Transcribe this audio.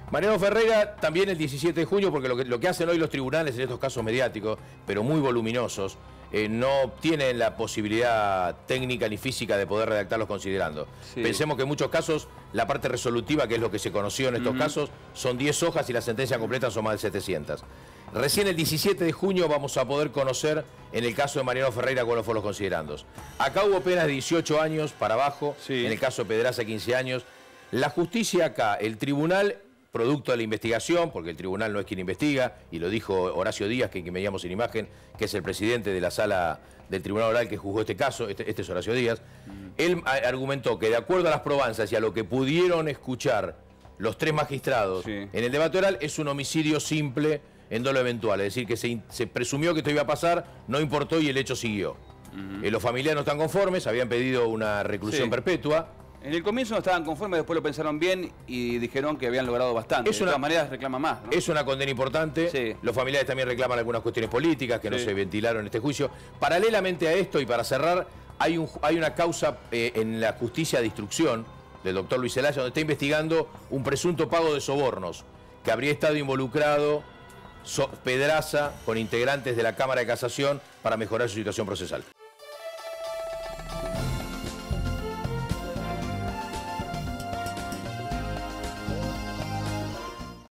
Mariano Ferreira también el 17 de junio, porque lo que hacen hoy los tribunales en estos casos mediáticos, pero muy voluminosos, no tienen la posibilidad técnica ni física de poder redactar los considerandos. Sí. Pensemos que en muchos casos la parte resolutiva, que es lo que se conoció en estos casos, son 10 hojas y la sentencia completa son más de 700. Recién el 17 de junio vamos a poder conocer, en el caso de Mariano Ferreira, cuáles fueron los considerandos. Acá hubo penas de 18 años para abajo, sí. En el caso de Pedraza 15 años. La justicia acá, el tribunal, producto de la investigación, porque el tribunal no es quien investiga, y lo dijo Horacio Díaz, que veíamos en imagen, que es el presidente de la sala del tribunal oral que juzgó este caso, este es Horacio Díaz. Él argumentó que de acuerdo a las probanzas y a lo que pudieron escuchar los 3 magistrados en el debate oral, es un homicidio simple en dolo eventual, es decir, que se presumió que esto iba a pasar, no importó y el hecho siguió. Los familiares no están conformes, habían pedido una reclusión perpetua. En el comienzo no estaban conformes, después lo pensaron bien y dijeron que habían logrado bastante. De todas maneras reclama más, ¿no? Es una condena importante. Los familiares también reclaman algunas cuestiones políticas que no se ventilaron en este juicio. Paralelamente a esto, y para cerrar, hay una causa en la justicia de instrucción del doctor Luis Zelaya, donde está investigando un presunto pago de sobornos que habría estado involucrado Pedraza con integrantes de la Cámara de Casación para mejorar su situación procesal.